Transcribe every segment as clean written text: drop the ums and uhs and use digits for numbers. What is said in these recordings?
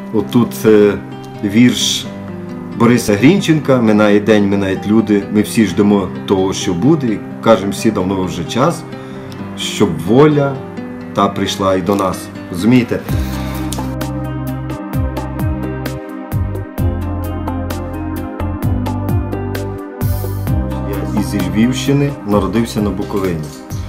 Отут вірш Бориса Грінченка «Минає день, минають люди, ми всі ждемо того, що буде, і кажемо всі давно вже час, щоб воля та прийшла і до нас». Розумієте? Я із Львівщини, народився на Буковині.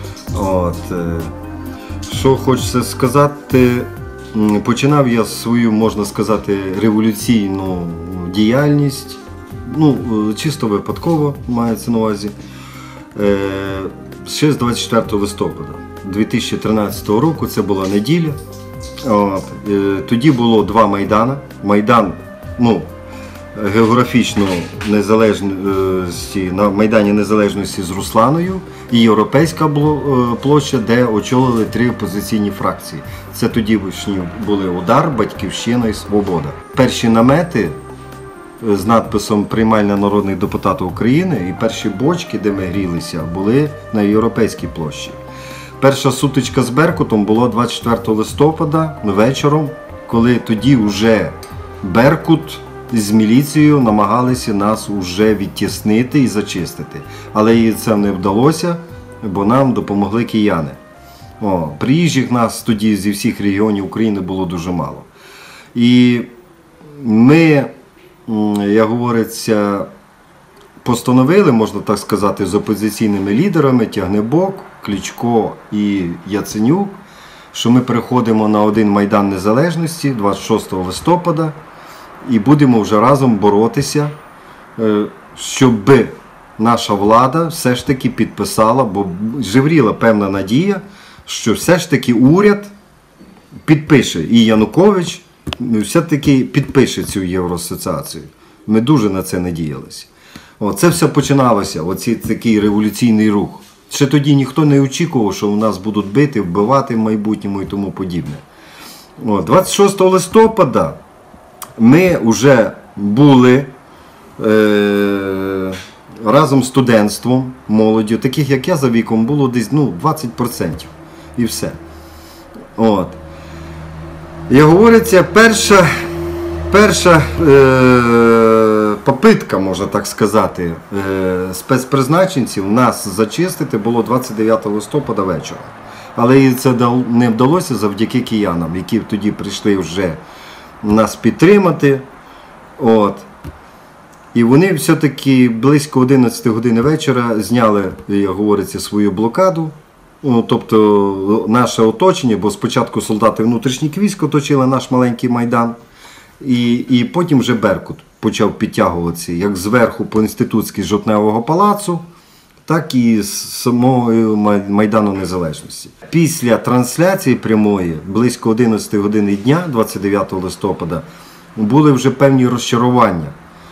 Що хочеться сказати, починав я свою, можна сказати, революційну діяльність, чисто випадково мається на увазі, ще з 24 листопада 2013 року, це була неділя. Тоді було два майдани. Майдан, географічно незалежності, на Майдані Незалежності з Русланою і Європейська площа, де очолили три опозиційні фракції. Це тоді були «Удар», «Батьківщина» і «Свобода». Перші намети з надписом «Приймальня народних депутатів України» і перші бочки, де ми грілися, були на Європейській площі. Перша сутичка з «Беркутом» була 24 листопада вечором, коли тоді вже «Беркут» з міліцією намагалися нас вже відтіснити і зачистити. Але їй це не вдалося, бо нам допомогли кияни. Приїжджих нас тоді зі всіх регіонів України було дуже мало. І ми, як говориться, постановили, можна так сказати, з опозиційними лідерами Тягнебок, Кличко і Яценюк, що ми переходимо на один Майдан Незалежності 26 листопада і будемо вже разом боротися, щоб наша влада все ж таки підписала, бо жевріла певна надія, що все ж таки уряд підпише, і Янукович все-таки підпише цю євроасоціацію. Ми дуже на це надіялися. Це все починалося, оцей такий революційний рух. Ще тоді ніхто не очікував, що у нас будуть бити, вбивати в майбутньому і тому подібне. 26 листопада ми вже були разом з студентством, молоддю, таких як я за віком, було десь 20% і все. Як говориться, перша попитка, можна так сказати, спецпризначенців нас зачистити було 29 листопада вечора. Але і це не вдалося завдяки киянам, які тоді прийшли вже нас підтримати. І вони все-таки близько 11 години вечора зняли, як говориться, свою блокаду. Тобто наше оточення, бо спочатку солдати внутрішніх військ оточили наш маленький Майдан, і потім вже «Беркут» почав підтягуватися, як зверху по інститутській з Жовтневого палацу, так і з самого Майдану Незалежності. Після трансляції прямої, близько 11 години дня, 29 листопада, були вже певні розчарування.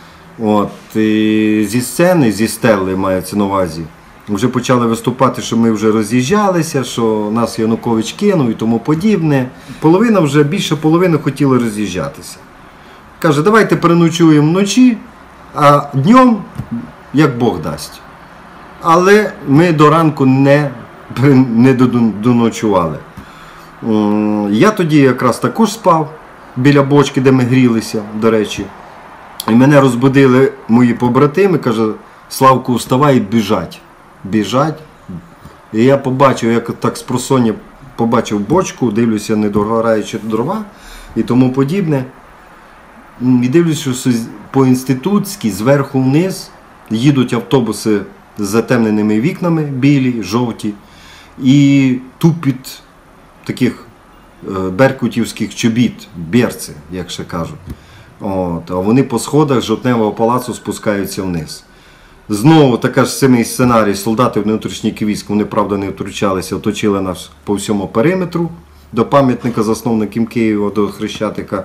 Зі сцени, зі стели мається на увазі, вже почали виступати, що ми вже роз'їжджалися, що нас Янукович кинув і тому подібне. Більше половини хотіли роз'їжджатися. Каже, давайте переночуємо вночі, а днем, як Бог дасть. Але ми до ранку не доночували. Я тоді якраз також спав біля бочки, де ми грілися, до речі. І мене розбудили мої побратими, каже, Славку, вставай і біжать. Біжать. І я побачив, як так спросоння побачив бочку, дивлюся, не догораючи дрова і тому подібне. І дивлюся, що по-інститутськи, зверху вниз, їдуть автобуси з затемненими вікнами, білі, жовті, і тупіт таких беркутівських чобіт, берці, як ще кажуть. А вони по сходах Жовтневого палацу спускаються вниз. Знову така ж самий сценарій, солдати внутрішніх військ, вони, правда, не втручалися, оточили нас по всьому периметру, до пам'ятника засновникам Києва, до Хрещатика.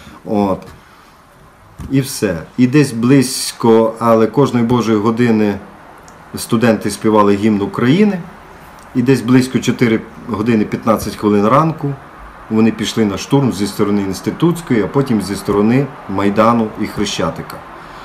І все. І десь близько, але кожної Божої години студенти співали гімн України. І десь близько 4 години 15 хвилин ранку вони пішли на штурм зі сторони Інститутської, а потім зі сторони Майдану і Хрещатика.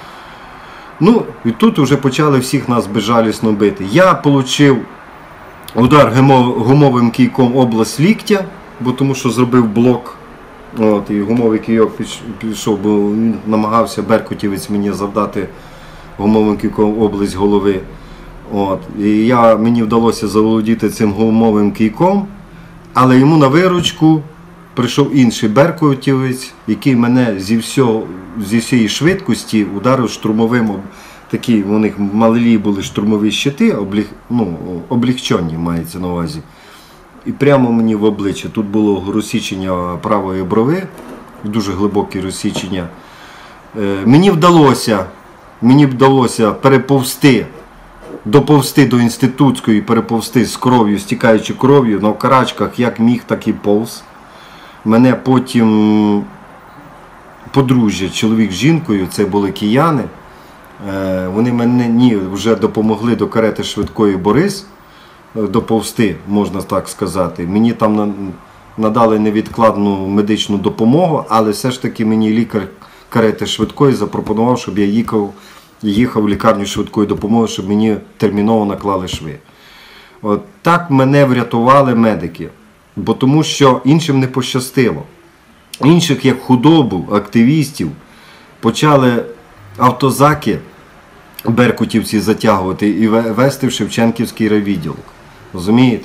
І тут вже почали всіх нас безжалісно бити. Я отримав удар гумовим кийком область ліктя, тому що зробив блок От, і гумовий кийок пішов, бо він намагався, беркутівець, мені завдати гумовим кийком область голови. От, і мені вдалося заволодіти цим гумовим кийком, але йому на виручку прийшов інший беркутівець, який мене зі всієї швидкості ударив штурмовим, такі у них малі були штурмові щити, облегчені мається на увазі. І прямо мені в обличчя. Тут було розсічення правої брови, дуже глибоке розсічення. Мені вдалося доповзти до інститутської, переповзти з кров'ю, стікаючи кров'ю, на карачках, як міг, так і повз. Мене потім подружжя, чоловік з жінкою, це були кияни, вони мені вже допомогли до карети швидкої Борис доповзти, можна так сказати. Мені там надали невідкладну медичну допомогу, але все ж таки мені лікар карети швидкої запропонував, щоб я їхав в лікарню швидкої допомоги, щоб мені терміново наклали шви. От так мене врятували медики, бо тому що іншим не пощастило. Інших, як худобу, активістів, почали автозаки беркутівці затягувати і вести в Шевченківський райвідділок. Розумієте?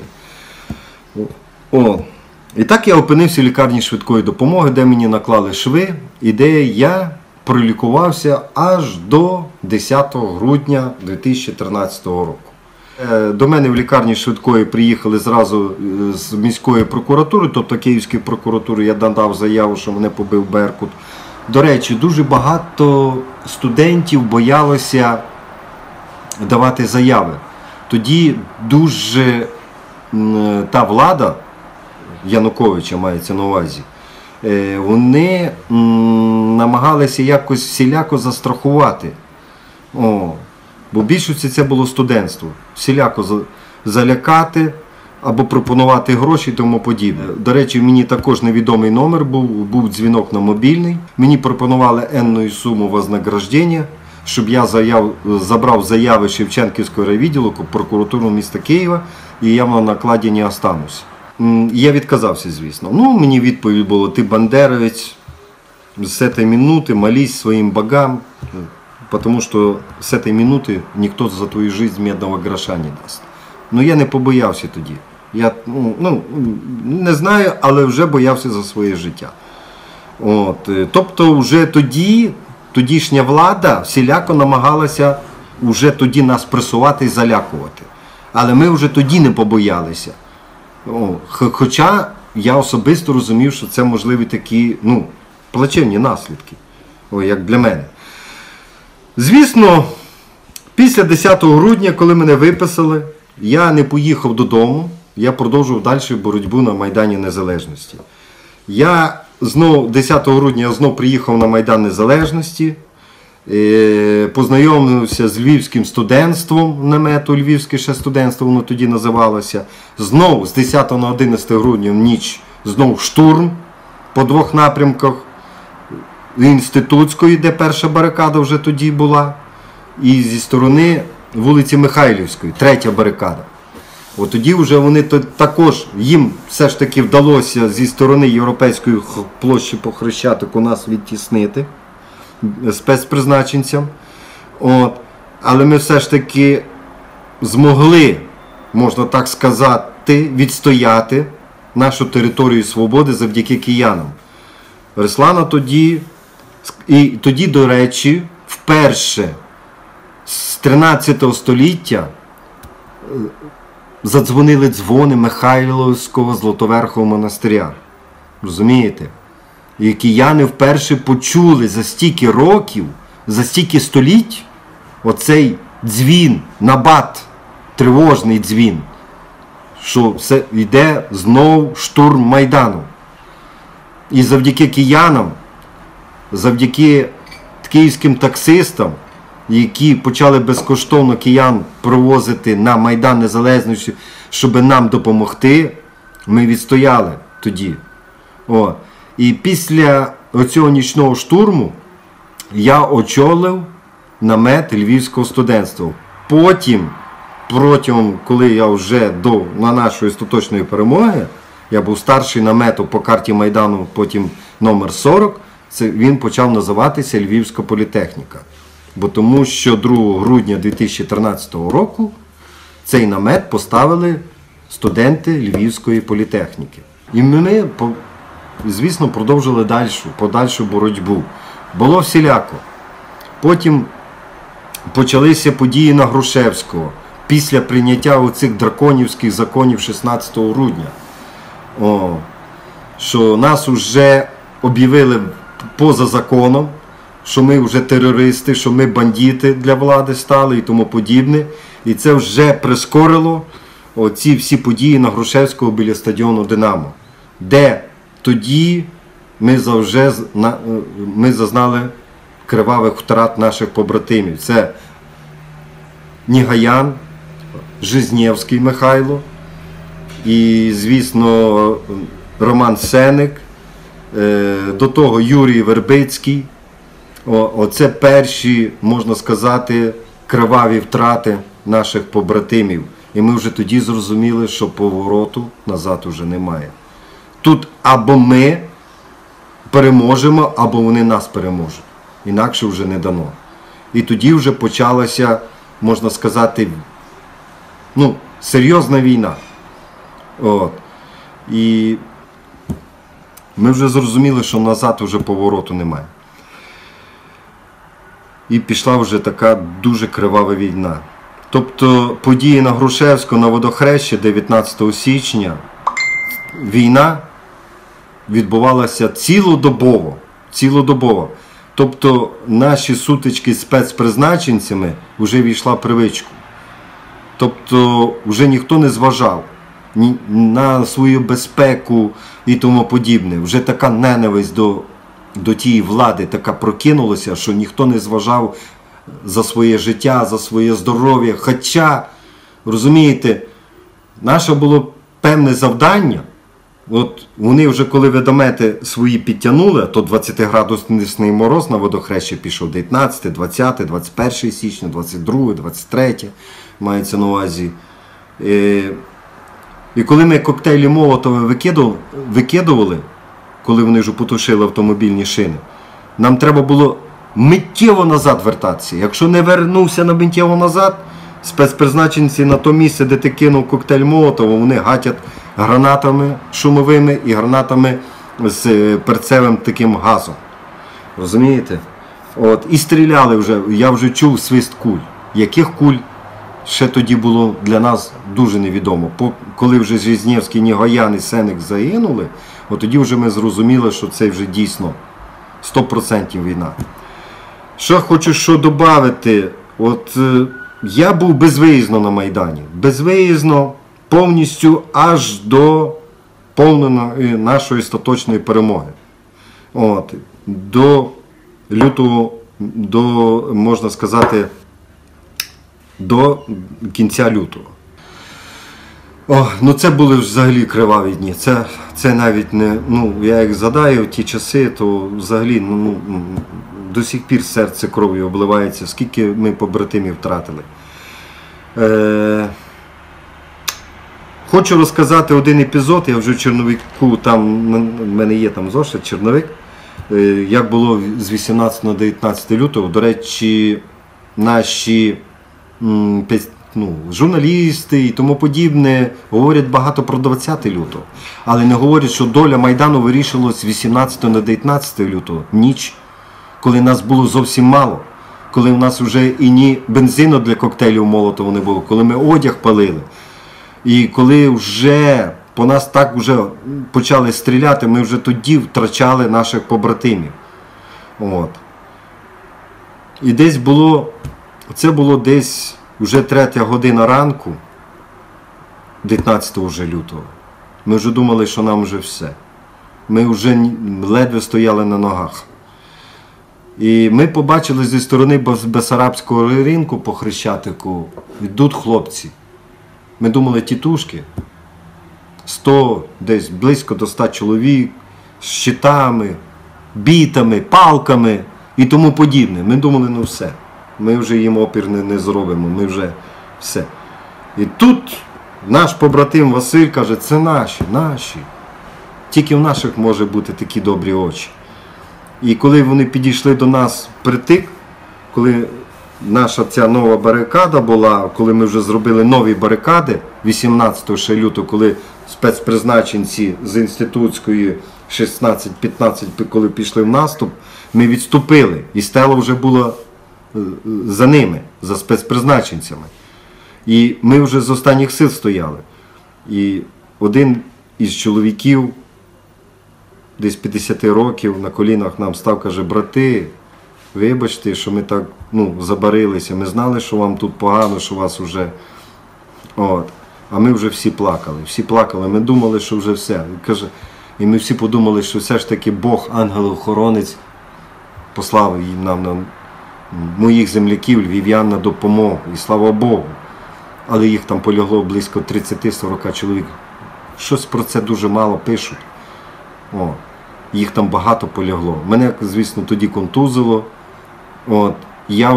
І так я опинився в лікарні швидкої допомоги, де мені наклали шви, і де я пролікувався аж до 10 грудня 2013 року. До мене в лікарні швидкої приїхали зразу з міської прокуратури, тобто Київської прокуратури, я надав заяву, що мене побив Беркут. До речі, дуже багато студентів боялося давати заяви. Тоді дуже та влада, Януковича мається на увазі, вони намагалися якось всіляко застрахувати. Бо більшості це було студентство. Всіляко залякати або пропонувати гроші і тому подібне. До речі, мені також невідомий номер був дзвінок на мобільний. Мені пропонували енну суму вознаграждення, щоб я забрав заяви Шевченківського райвідділку, прокуратуру міста Києва, і я на накладі не останусь. Я відказався, звісно. Мені відповідь була: ти бандеровець, з цієї минути молись своїм богам, тому що з цієї минути ніхто за твою життя медного гроша не дасть. Я не побоявся тоді. Я не знаю, але вже боявся за своє життя. Тобто вже тодішня влада всіляко намагалася вже тоді нас пресувати і залякувати. Але ми вже тоді не побоялися. Хоча я особисто розумів, що це можливі такі плачевні наслідки, як для мене. Звісно, після 10 грудня, коли мене виписали, я не поїхав додому, я продовжував далі боротьбу на Майдані Незалежності. 10 грудня я знов приїхав на Майдан Незалежності, познайомився з львівським студентством, намету Львівське ще студентство, воно тоді називалося. Знову з 10 на 11 грудня в ніч знов штурм по двох напрямках. Інститутської, де перша барикада вже тоді була, і зі сторони вулиці Михайлівської, третя барикада. Тоді вже вони також, їм все ж таки вдалося зі сторони Європейської площі по Хрещатику нас відтіснити спецпризначенцям. Але ми все ж таки змогли, можна так сказати, відстояти нашу територію свободи завдяки киянам. Руслана тоді, до речі, вперше з 13 століття задзвонили дзвони Михайлівського Златоверхового монастиря. Розумієте? І кияни вперше почули за стільки років, за стільки століть оцей дзвін, набат, тривожний дзвін, що все йде знов штурм Майдану. І завдяки киянам, завдяки київським таксистам, які почали безкоштовно киян провозити на Майдан Незалежності, щоб нам допомогти, ми відстояли тоді. І після цього нічного штурму я очолив намет Львівського студентства. Потім, коли я вже на нашої остаточної перемоги, я був старший намету по карті Майдану, потім номер 40, він почав називатися Львівська політехніка. Бо тому що 2 грудня 2013 року цей намет поставили студенти Львівської політехніки. І ми, звісно, продовжили подальшу боротьбу. Було всіляко. Потім почалися події на Грушевського після прийняття оцих драконівських законів 16 грудня. Що нас вже об'явили поза законом, що ми вже терористи, що ми бандити для влади стали і тому подібне. І це вже прискорило оці всі події на Грушевського біля стадіону «Динамо», де тоді ми зазнали кривавих втрат наших побратимів. Це Нігаян, Жизнєвський Михайло і, звісно, Роман Сеник, до того Юрій Вербицький. Оце перші, можна сказати, криваві втрати наших побратимів. І ми вже тоді зрозуміли, що повороту назад уже немає. Тут або ми переможемо, або вони нас переможуть. Інакше вже не дано. І тоді вже почалася, можна сказати, серйозна війна. І ми вже зрозуміли, що назад вже повороту немає. І пішла вже така дуже кривава війна. Тобто події на Грушевського, на Водохрещі 19 січня, війна відбувалася цілодобово. Тобто наші сутички з спецпризначенцями вже війшла в привичку. Тобто вже ніхто не зважав на свою безпеку і тому подібне. Вже така ненависть до тієї влади така прокинулася, що ніхто не зважав за своє життя, за своє здоров'я. Хоча, розумієте, наше було певне завдання. От вони вже, коли ведомети свої підтягнули, то 20-градусний мороз на Водохрещі пішов 19, 20, 21 січня, 22, 23, мається на увазі. І коли ми коктейлі Молотова викидували, коли вони вже потушили автомобільні шини, нам треба було миттєво назад вертатися. Якщо не вернувся на миттєво назад, спецпризначенці на то місце, де ти кинув коктейль Молотова, вони гатять гранатами шумовими і гранатами з перцевим таким газом. Розумієте? І стріляли вже, я вже чув свист куль. Яких куль ще тоді було для нас дуже невідомо. Коли вже Жизнєвський, Нігаян і Сеник загинули, тоді вже ми зрозуміли, що це вже дійсно 100% війна. Що хочу додати, я був безвиїзно на Майдані. Безвиїзно повністю аж до повної нашої остаточної перемоги. До лютого, можна сказати, до кінця лютого. Це були взагалі криваві дні. Це навіть не, я як згадаю ті часи, то взагалі до сих пір серце кров'ю обливається, скільки ми побратимів втратили. Хочу розказати один епізод, я вже в Черновику, там в мене є там зошит, Черновик, як було з 18 на 19 лютого. До речі, наші журналісти і тому подібне говорять багато про 20 лютого, але не говорять, що доля Майдану вирішилась з 18 на 19 лютого, ніч, коли нас було зовсім мало, коли в нас вже і ні бензину для коктейлів Молотова не було, коли ми одяг палили. І коли вже по нас так вже почали стріляти, ми вже тоді втрачали наших побратимів. І десь було, це було десь вже 3 година ранку, 19 вже лютого. Ми вже думали, що нам вже все. Ми вже ледве стояли на ногах. І ми побачили зі сторони Бесарабського ринку по Хрещатику, йдуть хлопці. Ми думали, тітушки, 100, десь близько до 100 чоловік, з щитами, бітами, палками і тому подібне. Ми думали, все, ми вже їм опір не зробимо, ми вже все. І тут наш побратим Василь каже, це наші. Тільки в наших може бути такі добрі очі. І коли вони підійшли до нас притик, коли наша ця нова барикада була, коли ми вже зробили нові барикади 18 ще лютого, коли спецпризначенці з інститутської 16-15, коли пішли в наступ, ми відступили. І стела вже була за ними, за спецпризначенцями. І ми вже з останніх сил стояли. І один із чоловіків, десь 50 років, на колінах нам став, каже: брати, вибачте, що ми так забарилися, ми знали, що вам тут погано, що вас вже... От. А ми вже всі плакали, ми думали, що вже все. І ми всі подумали, що все ж таки Бог, ангел-охоронець, послав нам моїх земляків, львів'ян, на допомогу. І слава Богу. Але їх там полягло близько 30-40 чоловік. Щось про це дуже мало пишуть. Їх там багато полягло. Мене, звісно, тоді контузило. Я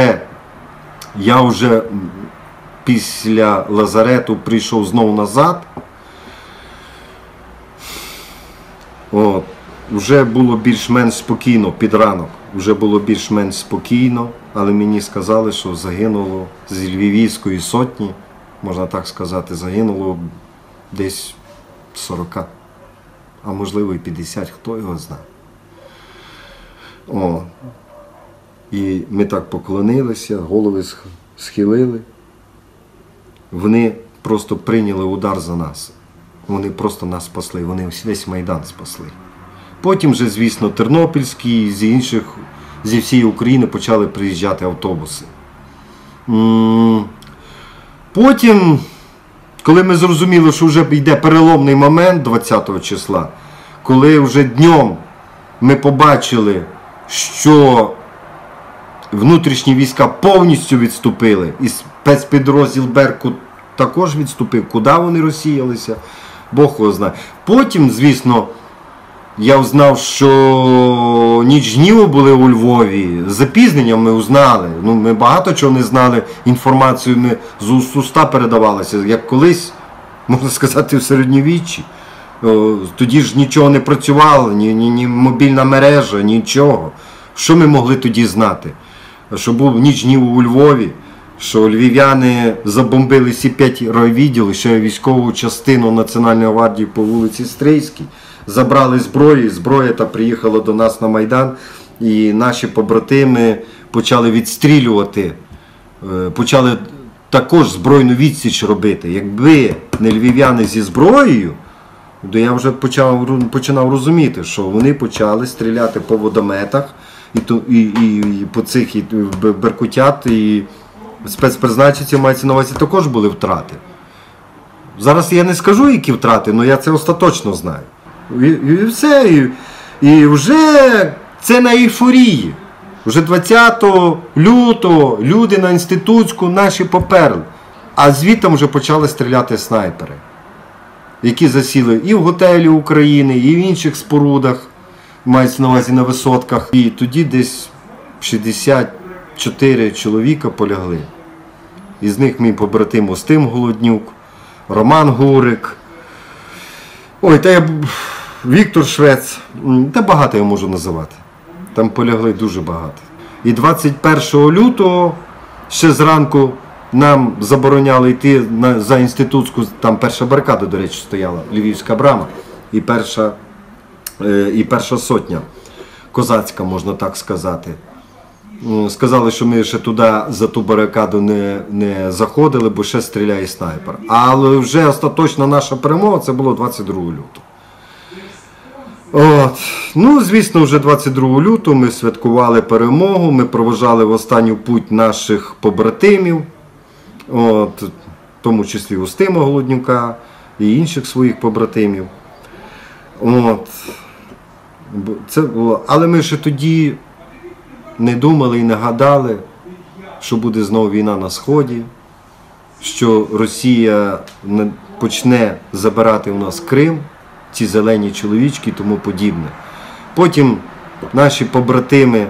вже після лазарету прийшов знову назад. Вже було більш-менш спокійно під ранок. Вже було більш-менш спокійно, але мені сказали, що загинуло з Львівської сотні, можна так сказати, загинуло десь 40, а можливо і 50, хто його знає. І ми так поклонилися, голови схилили. Вони просто прийняли удар за нас. Вони просто нас спасли, вони весь Майдан спасли. Потім вже, звісно, Тернопільський, зі всієї України почали приїжджати автобуси. Потім, коли ми зрозуміли, що вже йде переломний момент 20 числа, коли вже днем ми побачили, що внутрішні війська повністю відступили, і спецпідрозділ Беркут також відступив, куди вони розсіялися, Бог його знає. Потім, звісно, я узнав, що ніч гніву були у Львові. З запізненням ми узнали. Ми багато чого не знали. Інформацію ми з уст в уста передавалася. Як колись, можна сказати, в середньовіччі. Тоді ж нічого не працювало, ні мобільна мережа, нічого. Що ми могли тоді знати? Що був ніч гніву у Львові, що львів'яни забомбили всі 5 райвідділів, ще військову частину Національної гвардії по вулиці Стрийській. Забрали зброя та приїхала до нас на Майдан, і наші побратими почали відстрілювати, почали також збройну відсіч робити. Якби не львів'яни зі зброєю, то я вже починав розуміти, що вони почали стріляти по водометах, і по цих беркутят, і спецпризначенців, мається на увазі, також були втрати. Зараз я не скажу, які втрати, але я це остаточно знаю. І все, і вже це на ейфорії. Вже 20 лютого люди на Інститутську наші поперли. А звідти вже почали стріляти снайпери, які засіли і в готелі України, і в інших спорудах, мається на увазі на висотках. І тоді десь 64 чоловіка полягли. Із них мій побратим Устим Голоднюк, Роман Гурик, Віктор Швець, та багато я можу називати. Там полягли дуже багато. І 21 лютого ще зранку нам забороняли йти за Інститутську, там перша барикада, до речі, стояла, Львівська брама, і перша сотня, козацька, можна так сказати. Сказали, що ми ще туди за ту барикаду не заходили, бо ще стріляє снайпер. Але вже остаточна наша перемога, це було 22 лютого. Звісно, вже 22 лютого ми святкували перемогу, ми проважали в останню путь наших побратимів, в тому числі Устима Голоднюка і інших своїх побратимів. Але ми ще тоді не думали і не гадали, що буде знову війна на Сході, що Росія почне забирати у нас Крим, ці зелені чоловічки і тому подібне. Потім наші побратими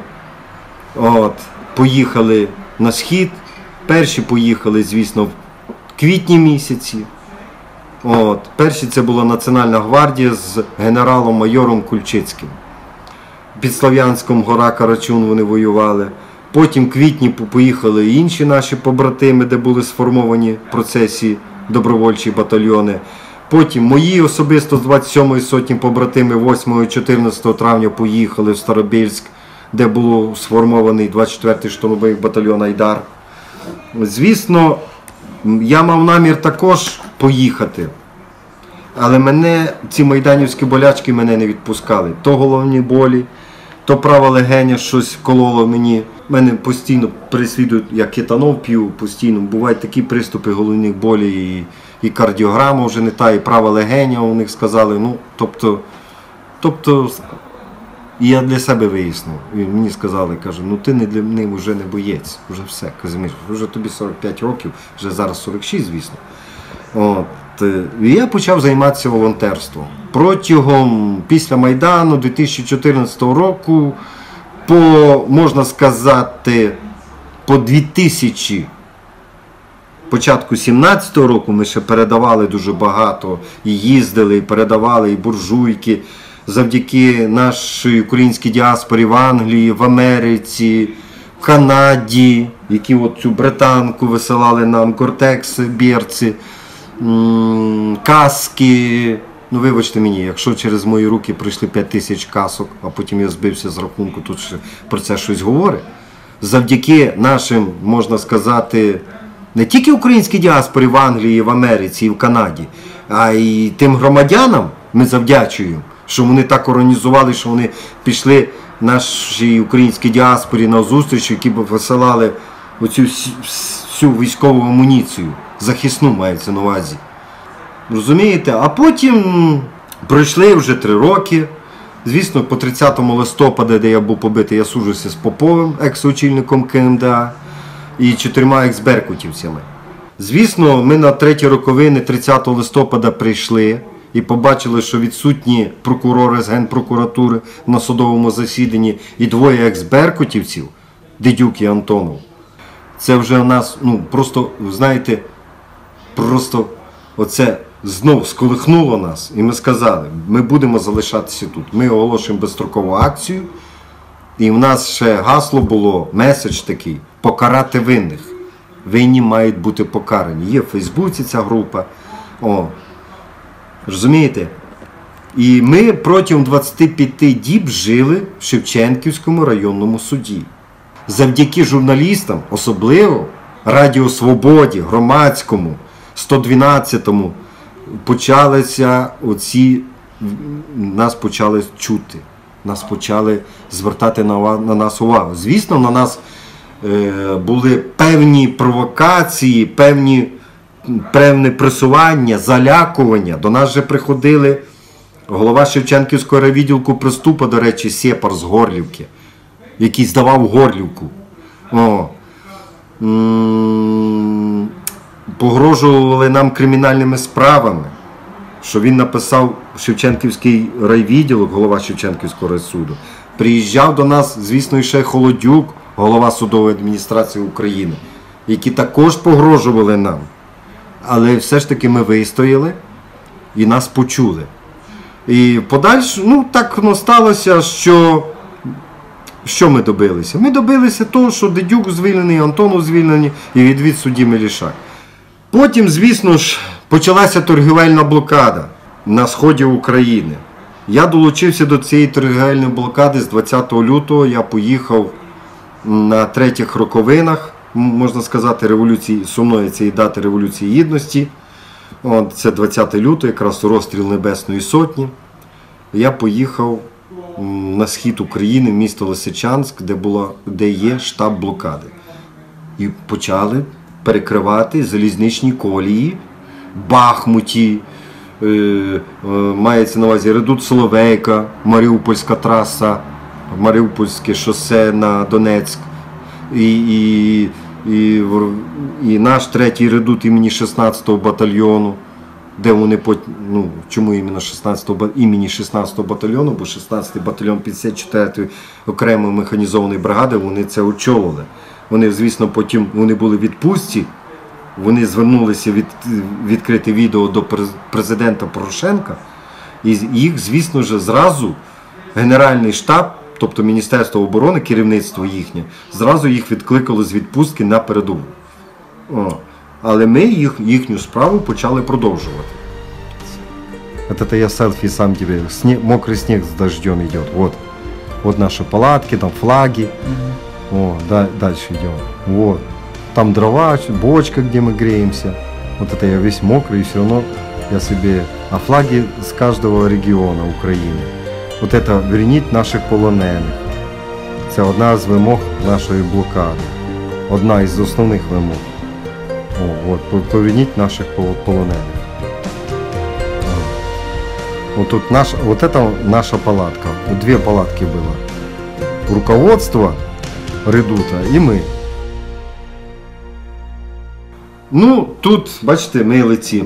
поїхали на Схід. Перші поїхали, звісно, в квітні місяці. Перші це була Національна гвардія з генералом-майором Кульчицьким. Під Слов'янськом, гора Карачун вони воювали. Потім в квітні поїхали інші наші побратими, де були сформовані в процесі добровольчі батальйони. Потім мої особисто з 27-ї сотні побратими 8-14 травня поїхали в Старобільськ, де був сформований 24-й штурмовий батальйон «Айдар». Звісно, я мав намір також поїхати, але мене, ці майданівські болячки мене не відпускали. То головні болі, то права легеня щось кололо мені. Мене постійно переслідують, я кетанол п'ю, постійно. Бувають такі приступи головних болі, і кардіограма вже не та, і права легеня у них сказали. Тобто, і я для себе вияснив. І мені сказали, кажу, ти не для них вже не боєць, вже все, Казимир, вже тобі 45 років, вже зараз 46, звісно. І я почав займатися волонтерством. Після Майдану 2014 року, можна сказати, по 2000, початку 2017 року ми ще передавали дуже багато, і їздили, і передавали, і буржуйки, завдяки нашій українській діаспорі в Англії, в Америці, в Канаді, які цю британку висилали нам, кортекси, берці, каски. Вибачте мені, якщо через мої руки прийшли 5000 касок, а потім я збився з рахунку, тут ще про це щось говорить. Завдяки нашим, можна сказати, не тільки українській діаспорі в Англії, в Америці і в Канаді, а й тим громадянам ми завдячуємо, що вони так організували, що вони пішли нашій українській діаспорі на зустріч, які б висилали оцю всю військову амуніцію, захисну мається на увазі. Розумієте? А потім пройшли вже 3 роки. Звісно, по 30 листопада, де я був побитий, я суджуся з Поповим, екс-очільником КМДА, і 4 екс-беркутівцями. Звісно, ми на 3-ті роковини 30 листопада прийшли і побачили, що відсутні прокурори з Генпрокуратури на судовому засіданні і 2 екс-беркутівців, Дедюк і Антонов. Це вже в нас, просто, знаєте, оце знов сколихнуло нас, і ми сказали, ми будемо залишатися тут. Ми оголошуємо безстрокову акцію, і в нас ще гасло було, меседж такий, покарати винних. Винні мають бути покарані. Є в Фейсбуці ця група. Розумієте? І ми протягом 25 діб жили в Шевченківському районному суді. Завдяки журналістам, особливо Радіо Свободі, Громадському, 112-му, нас почали чути, нас почали звертати на нас увагу. Звісно, на нас були певні провокації, певне пресування, залякування. До нас вже приходили голова Шевченківського райвідділку Приступа, до речі, Сєпар з Горлівки, який здавав Горлівку. Погрожували нам кримінальними справами, що він написав Шевченківський райвідділок, голова Шевченківського райсуду. Приїжджав до нас, звісно, ще Холодюк, голова судової адміністрації України, які також погрожували нам. Але все ж таки ми вистояли і нас почули. І подальше, так сталося, що ми добилися? Ми добилися того, що Дедюк звільнений, Антонов звільнений і відвід судді Мелішак. Потім, звісно ж, почалася торгівельна блокада на сході України. Я долучився до цієї торгівельної блокади з 20 лютого. Я поїхав на 3-х роковинах, можна сказати, революції, сумної цієї дати Революції Гідності. Це 20 лютого, якраз розстріл Небесної Сотні. Я поїхав на схід України, місто Лисичанськ, де є штаб блокади. І почали перекривати залізничні колії, Бахмуті, мається на увазі редут Соловейка, Маріупольська траса, Маріупольське шосе на Донецьк, і наш 3-й редут імені 16-го батальйону, де вони, чому іменно імені 16-го батальйону, бо 16-й батальйон 54-ї окремої механізованої бригади, вони це очолили. Вони, звісно, потім були в відпустці, вони звернулися відкрити відео до президента Порошенка, і їх, звісно ж, зразу Генеральний штаб, тобто Міністерство оборони, керівництво їхнє, зразу їх відкликало з відпустки на передову. Але ми їхню справу почали продовжувати. Это я селфи сам тебе. Мокрый снег с дождем идет. Вот наши палатки, там флаги. Дальше идем. Вот. Там дрова, бочка, где мы греемся. Вот это я весь мокрый, и все равно я себе... А флаги с каждого региона України. Вот это верніть наших полонених. Це одна з вимог нашої блокади. Одна із основних вимог. Поверніть наших полонених. Вот это наша палатка. Две палатки было. Руководство Редута и мы. Ну, тут, бачите, милиці.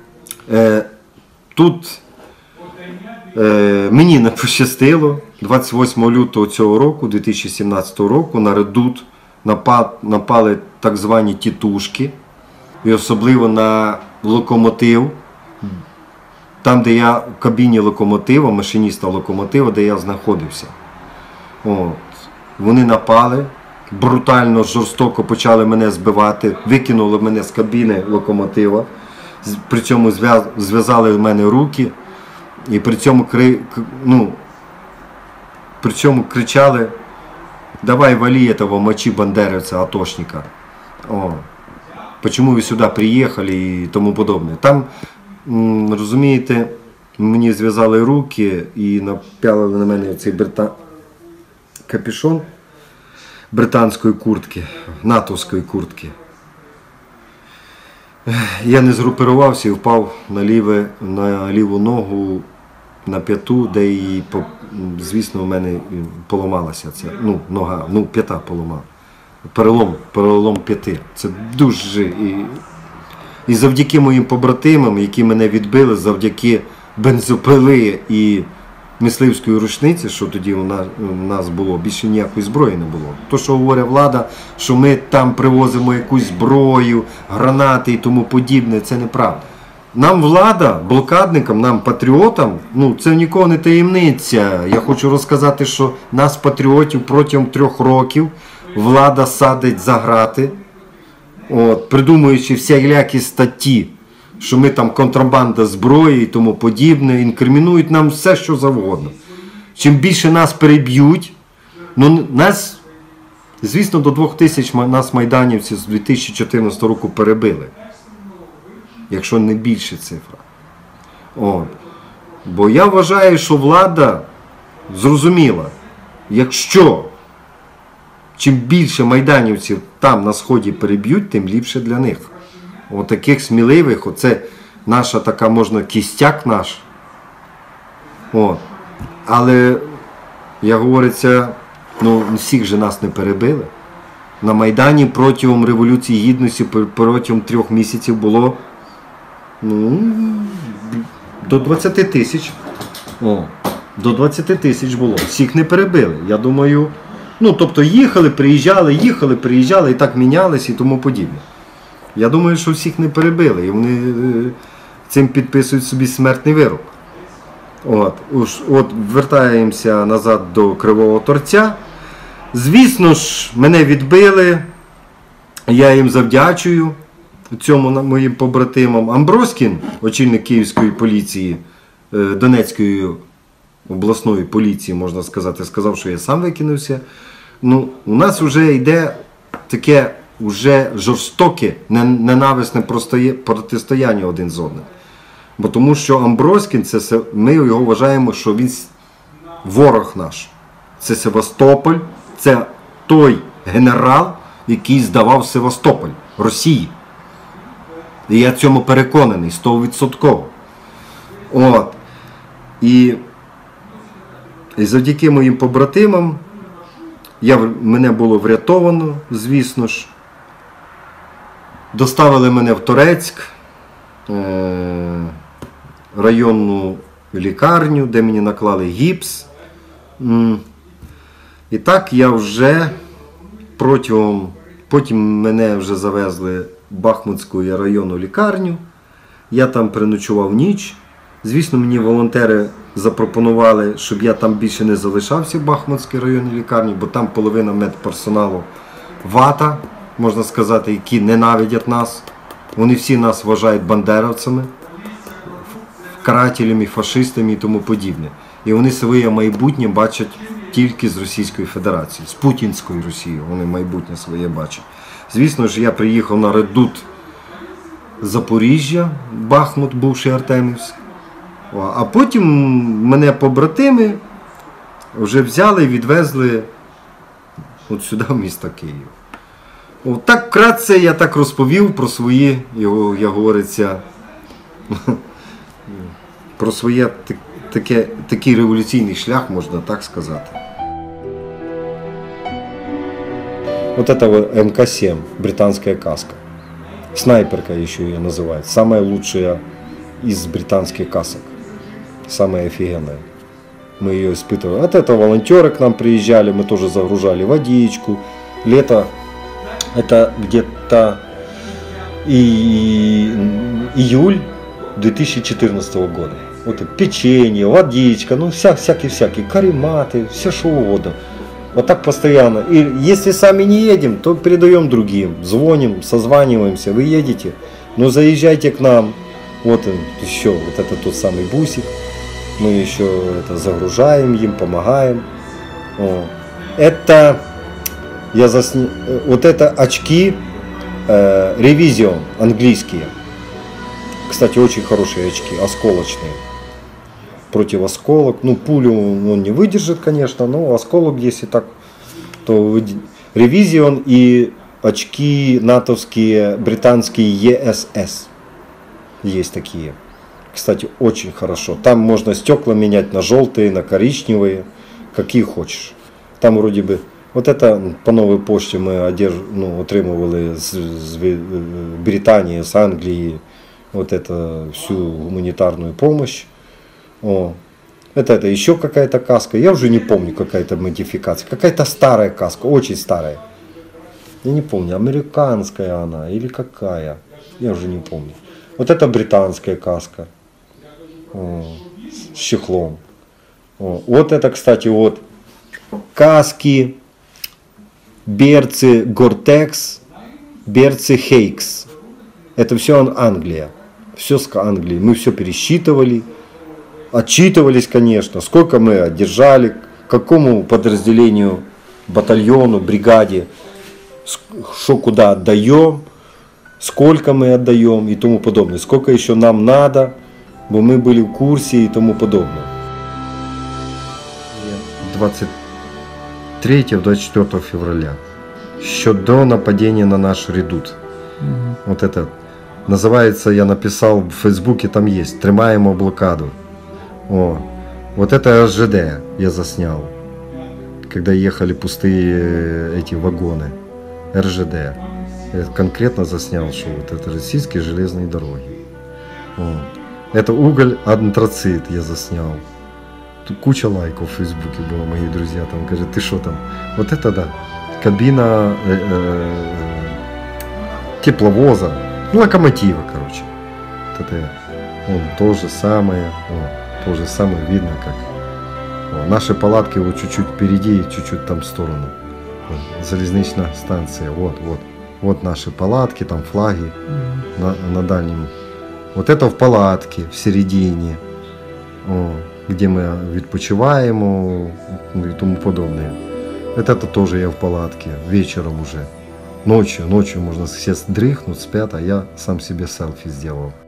Тут мені не пощастило. 28 лютого цього року, 2017 року, на Редут напали так звані тітушки. І особливо на локомотив. Там, де я в кабіні локомотива, машиніста локомотива, де я знаходився. Вони напали, брутально, жорстоко почали мене збивати, викинули мене з кабіни локомотива, при цьому зв'язали в мене руки, і при цьому кричали: «Давай вали этого, мочи бандеровца, атошника. Почему ви сюди приїхали?» і тому подобне. Там, розумієте, мені зв'язали руки і напялили на мене цей капюшон британської куртки, натовської куртки. Я не згрупувався і впав на ліву ногу, на п'яту, де її, звісно, в мене поламалася ця, нога, п'ята поламала. Перелом п'яти. Це дуже... І завдяки моїм побратимам, які мене відбили, завдяки бензопили і мисливської рушниці, що тоді у нас було, більше ніякої зброї не було. То, що говорить влада, що ми там привозимо якусь зброю, гранати і тому подібне, це неправда. Нам влада, блокадникам, нам патріотам, це нікого не таємниця. Я хочу розказати, що нас, патріотів, протягом 3 років влада садить за грати, придумуючи всілякі статті, що ми там контрабанда зброї і тому подібне, інкримінують нам все, що завгодно. Чим більше нас переб'ють, нас, звісно, до 2000 нас майданівці з 2014 року перебили. Якщо не більше цифра. Бо я вважаю, що влада зрозуміла, якщо чим більше майданівців там на Сході переб'ють, тим ліпше для них. Таких сміливих, оце наша така, можна, кістяк наш. Але, як говориться, всіх же нас не перебили. На Майдані протягом Революції Гідності, протягом 3 місяців було до 20 тисяч. До 20 тисяч було. Всіх не перебили. Я думаю, тобто їхали, приїжджали і так мінялись і тому подібне. Я думаю, що всіх не перебили, і вони цим підписують собі смертний вирок. Вертаємося назад до Кривого Торця. Звісно ж, мене відбили, я їм завдячую, цьому моїм побратимам. Амброскін, очільник Київської поліції, Донецької обласної поліції, можна сказати, сказав, що я сам викинувся. У нас вже йде таке жорстоке, ненависне протистояння один з одним. Бо тому що Амброскін, ми його вважаємо, що він ворог наш. Це Севастополь, це той генерал, який здавав Севастополь Росії. І я цьому переконаний, 100%. І завдяки моїм побратимам мене було врятовано, звісно ж. Доставили мене в Торецьк, районну лікарню, де мені наклали гіпс. І так я вже потім мене вже завезли Бахмутську районну лікарню. Я там переночував ніч. Звісно, мені волонтери запропонували, щоб я там більше не залишався в Бахмутській районній лікарні, бо там половина медперсоналу вата, можна сказати, які ненавидять нас. Вони всі нас вважають бандеровцями, карателями, фашистами і тому подібне. І вони своє майбутнє бачать тільки з Російської Федерації, з путінською Росією вони майбутнє своє бачать. Звісно ж, я приїхав на редут Запоріжжя, Бахмут, бувший Артемівськ. А потім мене побратими вже взяли і відвезли от сюди, в місто Київ. От так вкратце я так розповів про свої, як говориться, про своє такий революційний шлях, можна так сказати. Вот это вот МК-7, британская каска. Снайперка еще ее называют. Самая лучшая из британских касок. Самая офигенная. Мы ее испытывали. От этого волонтеры к нам приезжали, мы тоже загружали водичку. Лето, это где-то июль 2014 года. Вот печенье, водичка, ну всякие, карематы, все что угодно. Вот так постоянно. И если сами не едем, то передаем другим. Звоним, созваниваемся. Вы едете, ну заезжайте к нам. Вот еще, вот это тот самый бусик. Мы еще это загружаем им, помогаем. Это, вот это очки Revision английские. Кстати, очень хорошие очки, осколочные. Против осколок. Ну, пулю он не выдержит, конечно, но осколок, если так, то Revision и очки натовские, британские ESS. Есть такие. Кстати, очень хорошо. Там можно стекла менять на желтые, на коричневые, какие хочешь. Там вроде бы, вот это по новой почте мы отримували з Британии, с Англии, вот это всю гуманитарную помощь. Это еще какая-то каска. Я уже не помню, какая-то модификация. Какая-то старая каска, очень старая. Я не помню, американская она или какая. Я уже не помню. Вот это британская каска. С чехлом. Вот это, кстати, вот каски, берцы Gore-Tex, берцы Hakes. Это все Англия. Все с Англии. Мы все пересчитывали. Отчитывались, конечно, сколько мы одержали, какому подразделению, батальону, бригаде, что куда отдаем, сколько мы отдаем и тому подобное. Сколько еще нам надо, бо мы были в курсе и тому подобное. 23-24 февраля, еще до нападения на наш редут. Вот это называется, я написал в Фейсбуке, там есть, «Тримаємо блокаду». Вот это РЖД я заснял, когда ехали пустые эти вагоны. РЖД. Я конкретно заснял, что вот это российские железные дороги. Это уголь, антрацит я заснял. Тут куча лайков в Фейсбуке было, мои друзья там говорят, ты что там? Вот это да, кабина тепловоза, локомотива, короче. Вот это то же самое. То же самое видно, как наши палатки вот чуть-чуть впереди, чуть-чуть там в сторону. Железничная станция, вот наши палатки, там флаги на дальнем. Вот это в палатке, в середине, где мы відпочиваємо и тому подобное. Это тоже я в палатке, вечером уже. Ночью можно все дрыхнуть, спят, а я сам себе селфи сделал.